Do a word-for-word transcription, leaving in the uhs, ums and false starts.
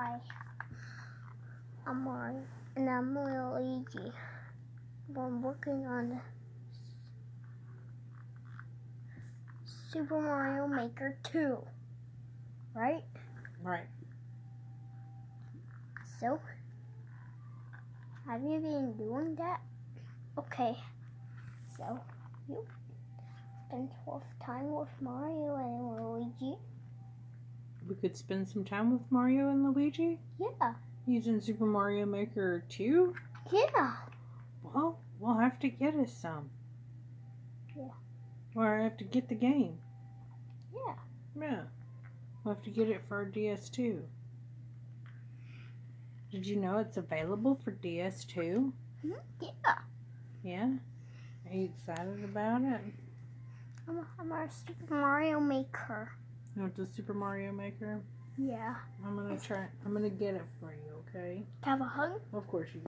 Hi, I'm Mario, and I'm Luigi. I'm working on Super Mario Maker two, right? Right. So, have you been doing that? Okay, so you spend twelve time with Mario and Luigi? We could spend some time with Mario and Luigi? Yeah. Using Super Mario Maker two? Yeah. Well, we'll have to get us some. Yeah. Or I have to get the game. Yeah. Yeah. We'll have to get it for our D S two. Did you know it's available for D S two? Yeah. Yeah? Are you excited about it? I'm, I'm our Super Mario Maker. You want the Super Mario Maker? Yeah. I'm gonna try. I'm gonna get it for you, okay? Have a hug? Of course you